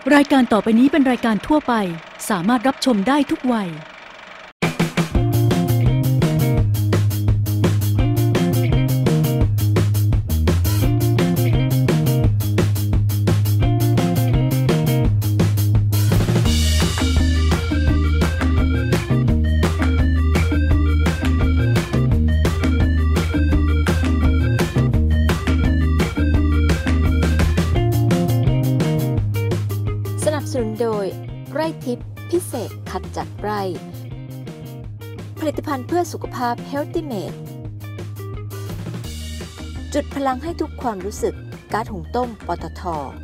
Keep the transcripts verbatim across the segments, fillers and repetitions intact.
รายการต่อไปนี้เป็นรายการทั่วไปสามารถรับชมได้ทุกวัยสนับสนุนโดยไร่ทิพย์พิเศษคัดจากไร่ผลิตภัณฑ์เพื่อสุขภาพ Healthy Made จุดพลังให้ทุกความรู้สึกก๊าซหุงต้มปตท.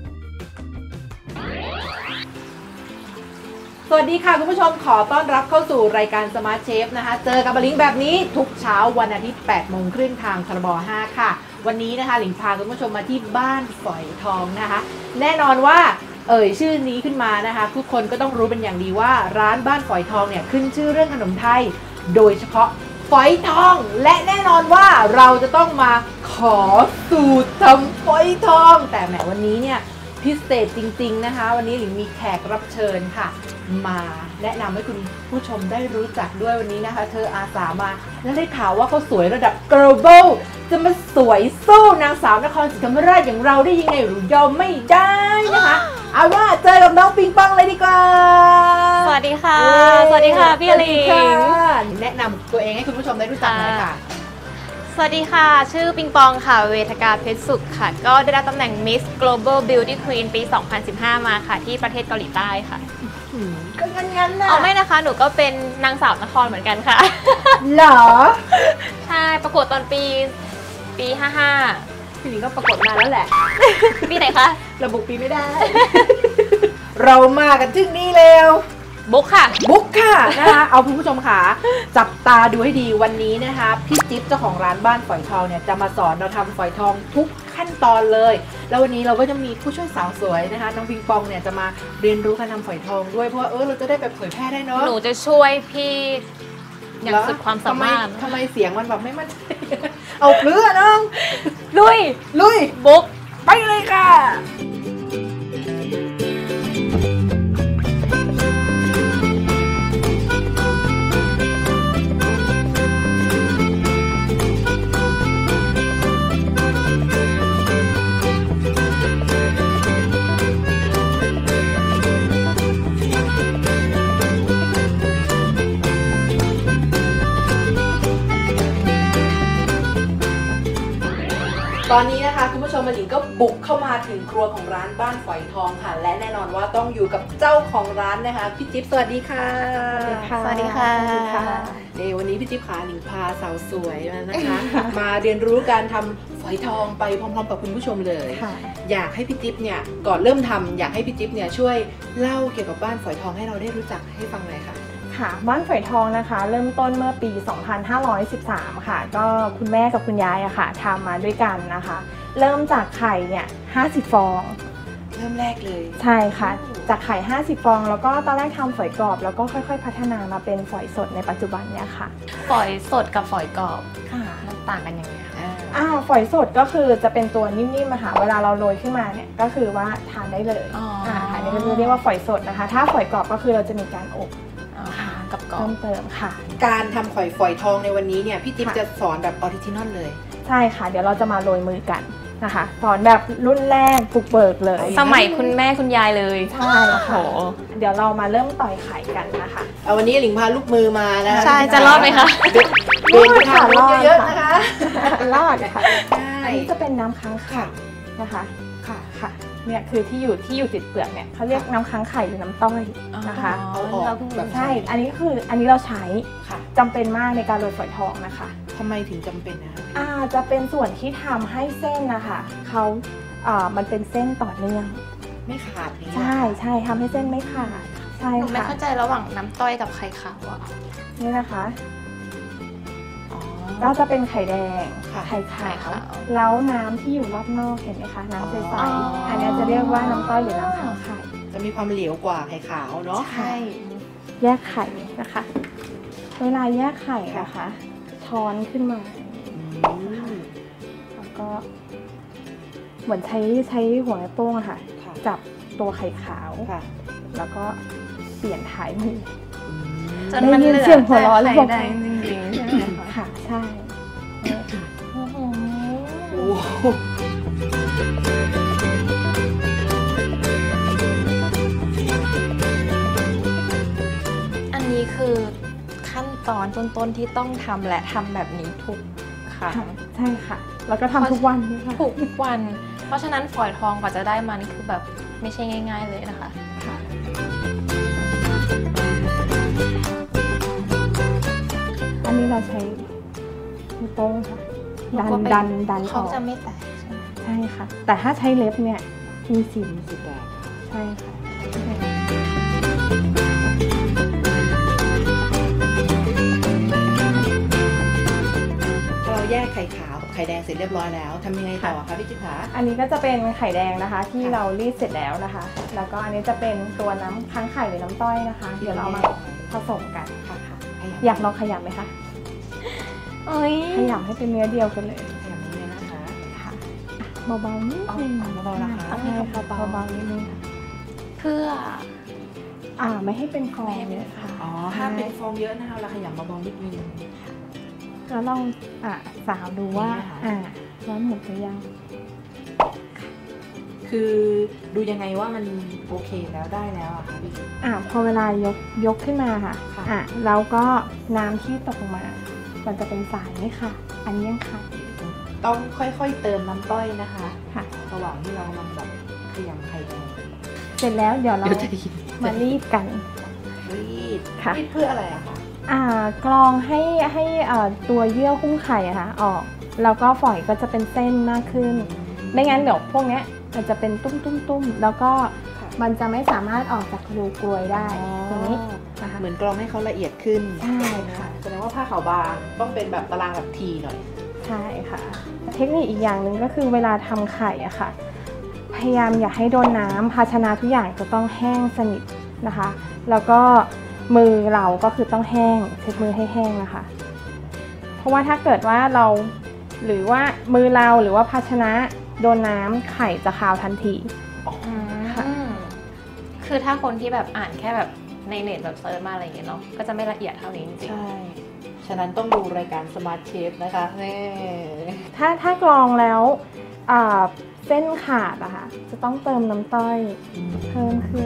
สวัสดีค่ะคุณผู้ชมขอต้อนรับเข้าสู่รายการ Smart Chef นะคะเจอกับลิงแบบนี้ทุกเช้าวันอาทิตย์แปดโมงครึ่งทางทรบห้าค่ะวันนี้นะคะหลิงพาคุณผู้ชมมาที่บ้านฝอยทองนะคะแน่นอนว่าเอ่ยชื่อนี้ขึ้นมานะคะทุกคนก็ต้องรู้เป็นอย่างดีว่าร้านบ้านฝอยทองเนี่ยขึ้นชื่อเรื่องขนมไทยโดยเฉพาะฝอยทองและแน่นอนว่าเราจะต้องมาขอสูตรทำฝอยทองแต่แหมวันนี้เนี่ยพิเศษจริงๆนะคะวันนี้หลิงมีแขกรับเชิญค่ะมาแนะนำให้คุณผู้ชมได้รู้จักด้วยวันนี้นะคะเธออาสามาและได้ข่าวว่าเขาสวยระดับ global จะมาสวยสู้นางสาวนครศรีธรรมราชอย่างเราได้ยังไงหรือยอมไม่ได้นะคะเอาว่าเจอกับน้องปิงปองเลยดีกว่าสวัสดีค่ะสวัสดีค่ะพี่อลิงแนะนำตัวเองให้คุณผู้ชมได้รู้จักหน่อยค่ะสวัสดีค่ะชื่อปิงปองค่ะเวทกาเพชรสุขค่ะก็ได้รับตำแหน่ง Miss Global Beauty Queen ปี สองพันสิบห้า มาค่ะที่ประเทศเกาหลีใต้ค่ะก็งั้นๆนะเอาไม่นะคะหนูก็เป็นนางสาวนครเหมือนกันค่ะเหรอใช่ประกวดตอนปีปีห้าห้าพี่หลิงก็ประกวดมาแล้วแหละปีไหนคะระบุปีไม่ได้เรามากันถึงนี่แล้วบุ๊กค่ะบุ๊กค่ะนะคะเอาคุณผู้ชมค่ะจับตาดูให้ดีวันนี้นะคะพี่จิ๊บเจ้าของร้านบ้านฝอยทองเนี่ยจะมาสอนเราทำฝอยทองทุกขั้นตอนเลยแล้ววันนี้เราก็จะมีผู้ช่วยสาวสวยนะคะน้องปิงปองเนี่ยจะมาเรียนรู้การทำฝอยทองด้วยเพราะว่าเออเราจะได้แบบเผยแพร่ได้เนาะหนูจะช่วยพี่อย่างสุดความสามารถทำไมเสียงมันแบบไม่มั่นใจเอาเรือน้องลุยลุยบุ๊กไปเลยค่ะตอนนี้นะคะคุณผู้ชมมาหลิงก็บุกเข้ามาถึงครัวของร้านบ้านฝอยทองค่ะและแน่นอนว่าต้องอยู่กับเจ้าของร้านนะคะพี่จิ๊บสวัสดีค่ะสวัสดีค่ะเดี๋ยววันนี้พี่จิ๊บขาหลิงพาสาวสวยมานะคะมาเรียนรู้การทำฝอยทองไปพร้อมๆกับคุณผู้ชมเลยอยากให้พี่จิ๊บเนี่ยก่อนเริ่มทำอยากให้พี่จิ๊บเนี่ยช่วยเล่าเกี่ยวกับบ้านฝอยทองให้เราได้รู้จักให้ฟังหน่อยค่ะค่ะบ้านฝอยทองนะคะเริ่มต้นเมื่อปี สองพันห้าร้อยสิบสาม ค่ะก็คุณแม่กับคุณยายอะค่ะทำมาด้วยกันนะคะเริ่มจากไข่เนี่ยห้าสิบฟองเริ่มแรกเลยใช่ค่ะจากไข่ห้าสิบฟองแล้วก็ตอนแรกทำฝอยกรอบแล้วก็ค่อยๆพัฒนามาเป็นฝอยสดในปัจจุบันเนี่ยค่ะฝอยสดกับฝอยกรอบค่ะมันต่างกันยังไงคะอ้าวฝอยสดก็คือจะเป็นตัวนิ่มๆมาค่ะเวลาเราโรยขึ้นมาเนี่ยก็คือว่าทานได้เลยอ๋ออันนี้เราเรียกว่าฝอยสดนะคะถ้าฝอยกรอบก็คือเราจะมีการอบกับกรอบเพิ่มเติมค่ะการทำฝอยฝอยทองในวันนี้เนี่ยพี่จิ๊บจะสอนแบบออริจินอลเลยใช่ค่ะเดี๋ยวเราจะมาโรยมือกันนะคะสอนแบบรุ่นแรกบุกเบิกเลยสมัยคุณแม่คุณยายเลยใช่ค่ะเดี๋ยวเรามาเริ่มต่อยไข่กันนะคะเอาวันนี้หลิงพาลูกมือมานะใช่จะรอดไหมคะรอดค่ะรอดเยอะๆนะคะรอดค่ะอันนี้จะเป็นน้ำค้างไข่นะคะค่ะค่ะเนี่ยคือที่อยู่ที่อยู่ติดเปลือกเนี่ยเขาเรียกน้ำค้างไข่หรือน้ำต้อยนะคะใช่อันนี้คืออันนี้เราใช้จำเป็นมากในการโรยฝอยทองนะคะทำไมถึงจำเป็นนะอ่าจะเป็นส่วนที่ทำให้เส้นนะคะเขาอ่ามันเป็นเส้นต่อเนื่องไม่ขาดใช่ใช่ทำให้เส้นไม่ขาดใช่ค่ะไม่เข้าใจระหว่างน้ำต้อยกับไข่ขาวอ่ะนี่นะคะก็จะเป็นไข่แดงไข่ขาวแล้วน้ำที่อยู่รอบนอกเห็นไหมคะน้ำใสๆอันนี้จะเรียกว่าน้ำต้อยหรือน้ำค้างไข่จะมีความเหลวกว่าไข่ขาวเนาะใช่แยกไข่นะคะเวลาแยกไข่นะคะช้อนขึ้นมาแล้วก็เหมือนใช้ใช้หัวแม่โป้งค่ะจับตัวไข่ขาวค่ะแล้วก็เปลี่ยนท้ายมือจนมันเหลือได้ยินเสียงหัวเราะเลยไข่แดงจริงๆใช่ไหมคะค่ะใช่นี่ค่ะโอ้โหโอ้โหอันนี้คือขั้นตอนต้นๆที่ต้องทำและทำแบบนี้ทุกครั้งค่ะใช่ค่ะ แล้วก็ทำทุกวันด้วยค่ะทุกวัน เพราะฉะนั้นฝอยทองกว่าจะได้มานี่คือแบบไม่ใช่ง่าย ๆเลยนะคะค่ะอันนี้เราใช้นิ้วโป้งค่ะ ดันดันดันอเขาอกจะไม่แตกใช่ไหมใช่ค่ะ แต่ถ้าใช้เล็บเนี่ยมีสีสีแดงใช่ค่ะพอเราแยกไข่ขาวกับไข่แดงเสร็จเรียบร้อยแล้วทำยังไงต่อคะพี่จิ๊บคะอันนี้ก็จะเป็นไข่แดงนะคะ ที่เรารีดเสร็จแล้วนะคะ แล้วก็อันนี้จะเป็นตัวน้ำค้างไข่หรือน้ำต้อยนะคะ เดี๋ยวเรามาผสมกันค่ะค่ะ อยากลองขยำไหมคะเอ้ยขยำให้เป็นเนื้อเดียวกันเลยขยำนี้เลยนะคะค่ะเบาๆนิดนึงอ๋อเบาๆนะคะใช่ค่ะเบาๆนิดนึงค่ะเพื่ออ่าไม่ให้เป็นฟองไม่ให้เป็นเลยค่ะอ๋อห้ามเป็นฟองเยอะนะคะเราขยำเบาๆนิดนึงแล้วลองอ่าสาวดูว่านี่นะคะอ่าร้อนหมดหรือยังคือดูยังไงว่ามันโอเคแล้วได้แล้วอะค่ะพี่จิ๊บอ่าพอเวลายกยกขึ้นมาค่ะค่ะอ่าแล้วก็น้ำที่ตกลงมา มันจะเป็นสายไหมค่ะ อันนี้ยังขาดอยู่ต้องค่อยๆเติมน้ำต้อยนะคะค่ะระหว่างที่เรากำลังแบบขยำไข่แดงเสร็จแล้วเดี๋ยวเราเดี๋ยวจะได้ยินมารีดกันรีดค่ะรีดเพื่ออะไรอะคะอ่ากรองให้ให้เอ่อตัวเยื่อหุ้มไข่อะค่ะออก แล้วก็ฝอยก็จะเป็นเส้นมากขึ้น ไม่งั้นเดี๋ยวพวกเนี้ยมันจะเป็นตุ้มตุ้มตุ้มแล้วก็มันจะไม่สามารถออกจากรูกลวยได้ตรงนี้นะคะเหมือนกรองให้เขาละเอียดขึ้นใช่ค่ะแสดงว่าผ้าขาวบางต้องเป็นแบบตารางแบบทีหน่อยใช่ค่ะ เทคนิคอีกอย่างหนึ่งก็คือเวลาทำไข่อะค่ะ พยายามอย่าให้โดนน้ำภาชนะทุกอย่างจะต้องแห้งสนิทนะคะ แล้วก็มือเราก็คือต้องแห้งเช็ดมือให้แห้งนะคะ เพราะว่าถ้าเกิดว่าเราหรือว่ามือเราหรือว่าภาชนะโดนน้ำไข่จะคาวทันที ค่ะคือถ้าคนที่แบบอ่านแค่แบบในเน็ตแบบเซิร์ชมาอะไรอย่างเงี้ยเนาะก็จะไม่ละเอียดเท่านี้จริงใช่ ฉะนั้นต้องดูรายการ Smart Chef นะคะนี่ถ้าถ้ากรองแล้วอ่าเส้นขาดอะค่ะจะต้องเติมน้ำต้อยเพิ่มขึ้น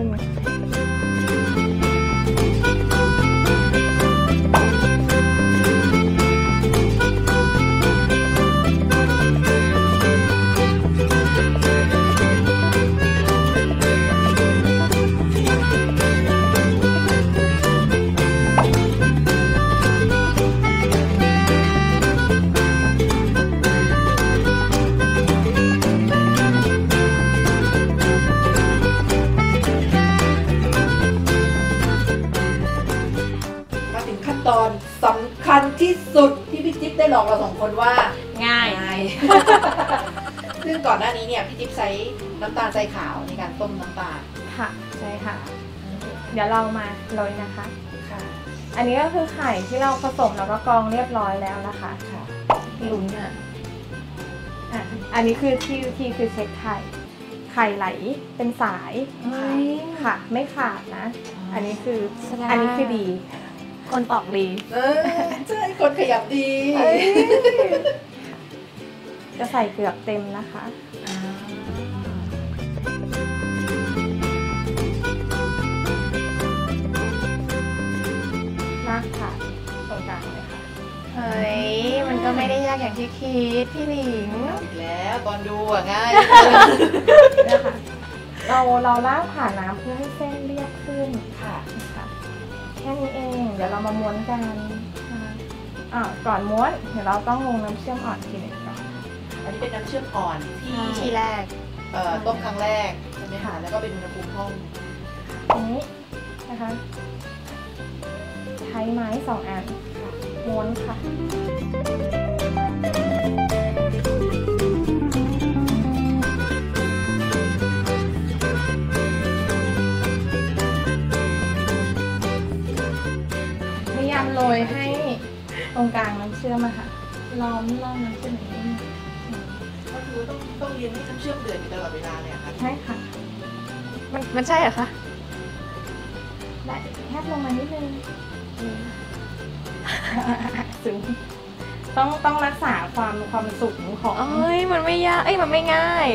มาถึงขั้นตอนสำคัญที่สุดที่พี่จิ๊บได้ลองเราสองคนว่าๆ ง่ายง่าย ซึ่งก่อนหน้านี้เนี่ยพี่จิ๊บใช้น้ำตาลทรายขาวในการต้มน้ำตาลค่ะใช่ค่ะ เดี๋ยวเรามาโรยนะคะค่ะอันนี้ก็คือไข่ที่เราผสมแล้วก็กรองเรียบร้อยแล้วนะคะค่ะลุ้นอ่ะอ่ะอันนี้คือที่วิธีคือเช็คไข่ ไข่ไหลเป็นสายเฮ้ยค่ะ ไม่ขาดนะ อันนี้คือแสดงอันนี้คือดีคนตอกดีเออใช่คนขยับดีจะใส่เกือบเต็มนะคะรากค่ะตรงกลางเลยค่ะเฮ้ย มันก็ไม่ได้ยากอย่างที่คิดพี่หลิงเอาอีกแล้วตอนดูอ่ะง่ายเนี่ยค่ะ เราเราลากผ่านน้ำเพื่อให้เส้นเรียบขึ้นค่ะค่ะแค่นี้เอง เดี๋ยวเรามาม้วนกันนะคะอ่าก่อนม้วนเดี๋ยวเราต้องลงน้ำเชื่อมอ่อนทีหนึ่งก่อนอันนี้เป็นน้ำเชื่อมอ่อนที่ทีแรกเอ่อต้มครั้งแรกใช่ไหมคะแล้วก็เป็นอุณหภูมิห้องอันนี้นะคะใช้ไม้สองอันม้วนค่ะพยายามโรยให้ตรงกลางน้ำเชื่อมอะค่ะล้อมรอบน้ำเชื่อมอย่างนี้ก็คือต้องต้องเรียนให้น้ำเชื่อมเดือดอยู่ตลอดเวลาเลยอะค่ะใช่ค่ะ เวมันมันใช่เหรอคะและแคบลงมานิดนึงสูงต้องต้องรักษาความความสูงของเอ้ยมันไม่ยากเอ้ยมันไม่ง่าย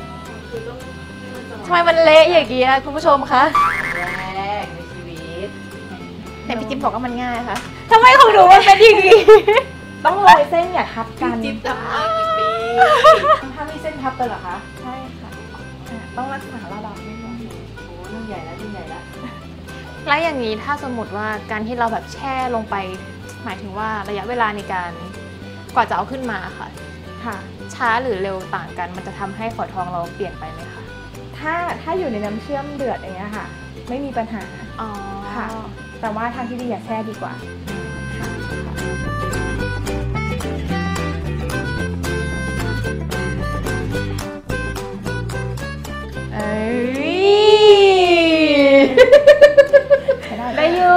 ทำไมมันเละอย่างนี้คุณผู้ชมคะแรกในชีวิตแต่พี่จิ๊บบอกว่ามันง่ายค่ะทำไมของหนูมันเป็นอย่างนี้ต้องโรยเส้นอย่าทับกันจิ๊บทำมากี่ปีถ้ามีเส้นทับกันเหรอคะใช่ค่ะอ่ะต้องรักษาระดับนิดนึงโอ้รุ่นใหญ่แล้วรุ่นใหญ่แล้วแล้วอย่างนี้ถ้าสมมติว่าการที่เราแบบแช่ลงไป หมายถึงว่าระยะเวลาในการกว่าจะเอาขึ้นมาค่ะค่ะช้าหรือเร็วต่างกันมันจะทำให้ฝอยทองเราเปลี่ยนไปไหมคะถ้าถ้าอยู่ในน้ำเชื่อมเดือดอย่างเงี้ยค่ะ ไม่มีปัญหาอ๋อค่ะ แต่ว่าทางที่ดีอย่าแช่ดีกว่าเอ้ยได้ได้อยู่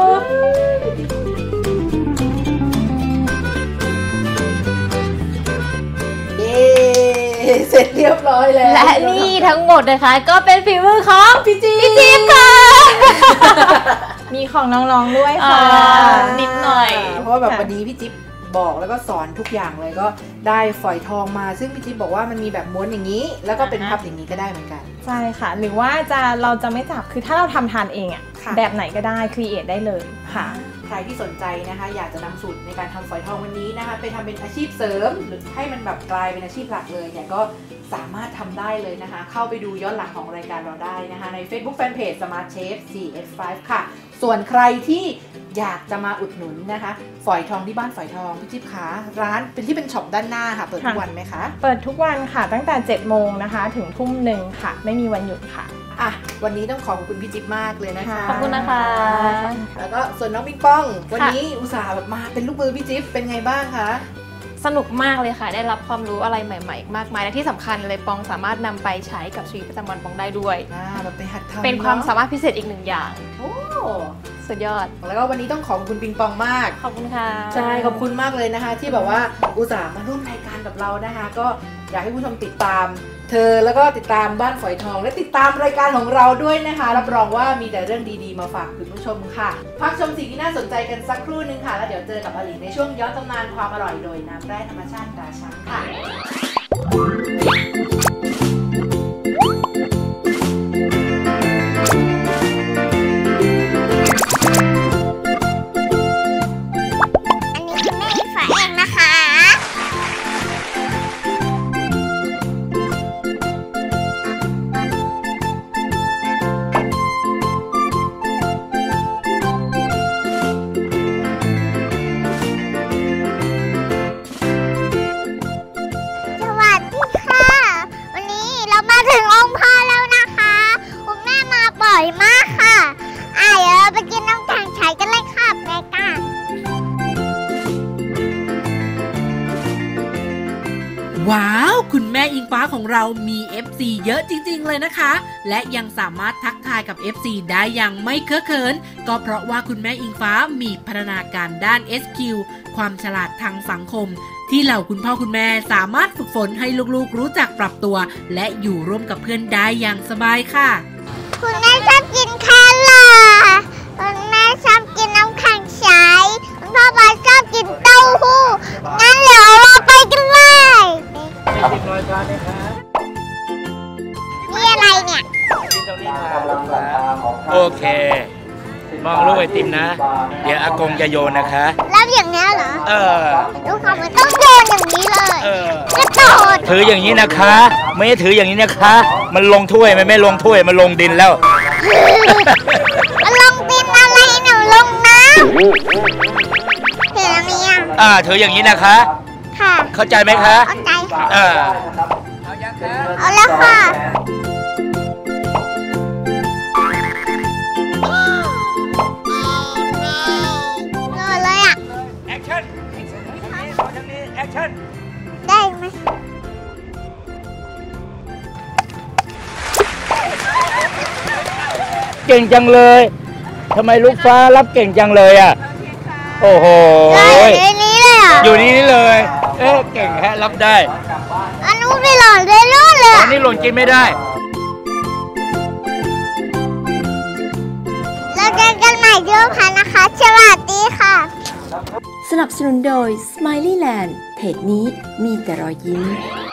เย้เสร็จเรียบร้อยแล้วและนี่ทั้งหมดนะคะก็เป็นฝีมือของพี่จิ๊บพี่จิ๊บค่ะมีของน้องๆด้วยค่ะอ่านิดหน่อยเพราะว่าแบบวันนี้พี่จิ๊บบอกแล้วก็สอนทุกอย่างเลยก็ได้ฝอยทองมาซึ่งพี่จิ๊บบอกว่ามันมีแบบม้วนอย่างนี้ แล้วก็เป็นพับอย่างนี้ก็ได้เหมือนกันใช่ค่ะ หรือว่าจะเราจะไม่จับคือถ้าเราทำทานเองอะค่ะแบบไหนก็ได้ครีเอทได้เลยค่ะใครที่สนใจนะคะอยากจะนำสูตรในการทำฝอยทองวันนี้นะคะไปทำเป็นอาชีพเสริมหรือให้มันแบบกลายเป็นอาชีพหลักเลยเนี่ยก็สามารถทำได้เลยนะคะเข้าไปดูย้อนหลังของรายการเราได้นะคะใน Facebook Fanpage Smart Chef ซี เอส ไฟว์ ค่ะส่วนใครที่อยากจะมาอุดหนุนนะคะฝอยทองที่บ้านฝอยทองพี่จิ๊บขาร้านเป็นที่เป็นช็อปด้านหน้าค่ะเปิดทุกวันไหมคะเปิดทุกวันค่ะตั้งแต่เจ็ดโมงนะคะถึงทุ่มหนึ่งค่ะ ไม่มีวันหยุดค่ะอ่ะวันนี้ต้องขอบคุณพี่จิ๊บมากเลยนะคะขอบคุณนะคะแล้วก็ส่วนน้องปิงปองวันนี้อุตส่าห์แบบมาเป็นลูกมือพี่จิ๊บเป็นไงบ้างคะสนุกมากเลยค่ะได้รับความรู้อะไรใหม่ๆ มากมายและที่สำคัญเลยปองสามารถนำไปใช้กับชีวิตประจำวันปองได้ด้วยอ่าแบบไปหัดทำเป็นความอะสามารถพิเศษอีกหนึ่งอย่างโอ้สุดยอดแล้วก็วันนี้ต้องขอบคุณปิงปองมากขอบคุณค่ะใช่ขอบคุณมากเลยนะคะ ที่แบบว่าอุตส่าห์มาร่วมรายการกับเรานะคะ ก็อยากให้ผู้ชมติดตาม เธอแล้วก็ติดตามบ้านฝอยทองและติดตามรายการของเราด้วยนะคะรับรองว่ามีแต่เรื่องดีๆมาฝากคุณผู้ชมค่ะพักชมสิ่งที่น่าสนใจกันสักครู่นึงค่ะแล้วเดี๋ยวเจอกับอลินในช่วงย้อนตำนานความอร่อยโดยน้ำแร่ธรรมชาติตราช้างค่ะอันนี้คือแม่อีฟ้าเองนะคะ สวัสดีค่ะ วันนี้เรามาถึงองค์พ่อแล้วนะคะคุณแม่มาบ่อยมากค่ะอ่ะเดี๋ยวเราไปกินน้ำแข็งใสกันเลยค่ะแม่กันว้าวคุณแม่อิงฟ้าของเรามี เอฟ ซี เยอะจริงๆเลยนะคะและยังสามารถทักทายกับ เอฟ ซี ได้อย่างไม่เคอะเขินก็เพราะว่าคุณแม่อิงฟ้ามีพัฒนาการด้าน เอส คิว ความฉลาดทางสังคมที่เหล่าคุณพ่อคุณแม่สามารถฝึกฝนให้ลูกๆรู้จักปรับตัวและอยู่ร่วมกับเพื่อนได้อย่างสบายค่ะคุณแม่ชอบกินแครอทคุณแม่ชอบกินน้ำแข็งใสคุณพ่อปาชอบกินเต้าหู้งั้นเดี๋ยวเราไปกันเลยนี่อะไรเนี่ยโอเค มองลูกไอติมนะ เดี๋ยวอากงจะโยนนะคะแล้วอย่างนี้เหรอเออลูกค้ามันต้องโยนอย่างนี้เลยเออกระโดดถืออย่างนี้นะคะ ไม่ใช่ถืออย่างนี้นะคะ มันลงถ้วยมันไม่ลงถ้วยมันลงดินแล้วมันลงดินอะไรหนูลงน้ำเห็นไหมอ่ะอ่า ถืออย่างนี้นะคะค่ะเข้าใจไหมคะเข้าใจค่ะอ่าเอาแล้วค่ะโดนเลยอ่ะแอคชั่นทางนี้แอคชั่นได้ไหมเก่งจังเลยทำไมลูกฟ้ารับเก่งจังเลยอ่ะ โอ้โหได้อยู่ในนี้เลยอ่ะอยู่นี่เลย เอ๊ะเก่งฮะรับได้อันนู้นไปหล่อนเลยนู่นเลยอัอะนนี้หล่นกินไม่ได้องพันนะคะสวัสดีค่ะสนับสนุนโดย Smileyland เพจนี้มีแต่รอยยิ้ม